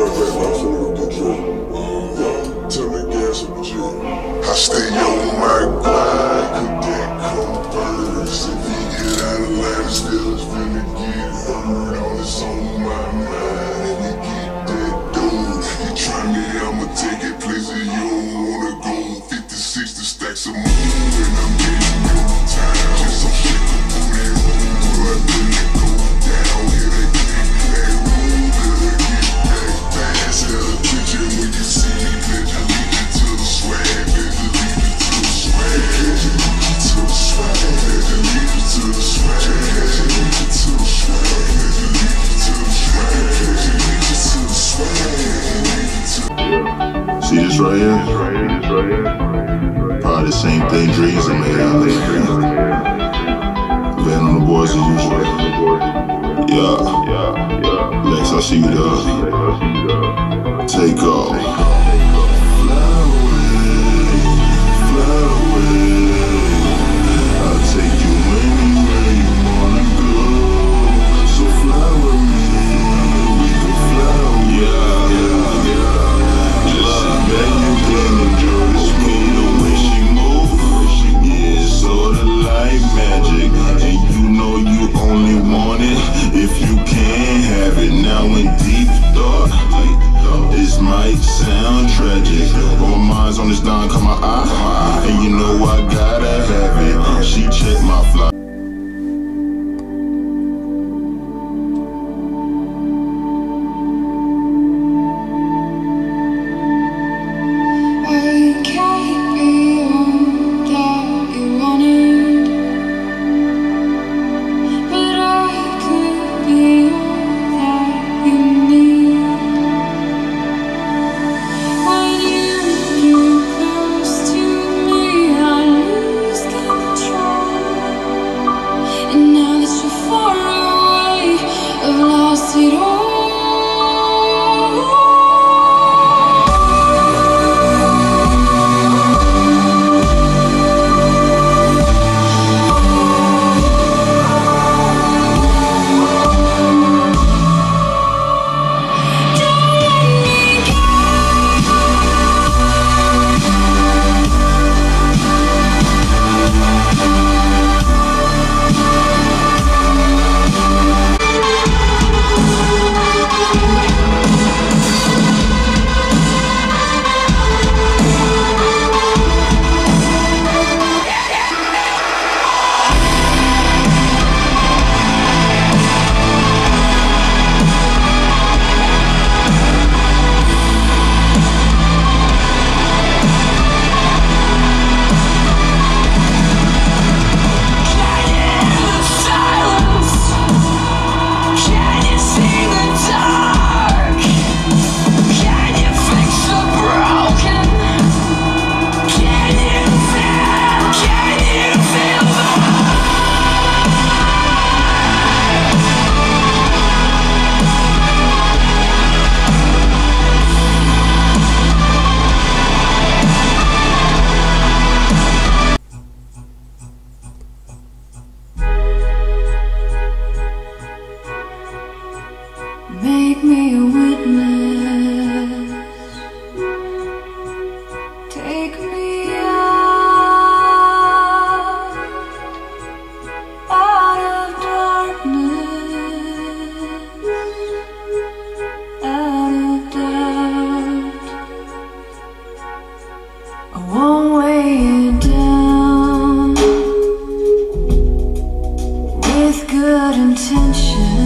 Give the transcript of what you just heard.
I stay on my grind, could that come first? If he get out of line, still finna get hurt. All this on my mind, and he get that dough. You try me, I'ma take it places you don't wanna go. 50, 60 stacks of money, and I'm getting no time. Just some shit to put that room, I let it go down. Hit that click, that room, better get that fast. Tell attention when you see me, pledge allegiance to the swag. See this right here? Probably the same thing Dre's are made out of. Laying on the boards as usual. Yeah. Lex, I see you there. Take off. Sound tragic. All my minds on this down, come my eye. And you know I gotta have it. She checked my fly. I can't be all that you wanted, but I could be all that you need. Make me a witness. Take me out of darkness, out of doubt. I won't weigh it down with good intention.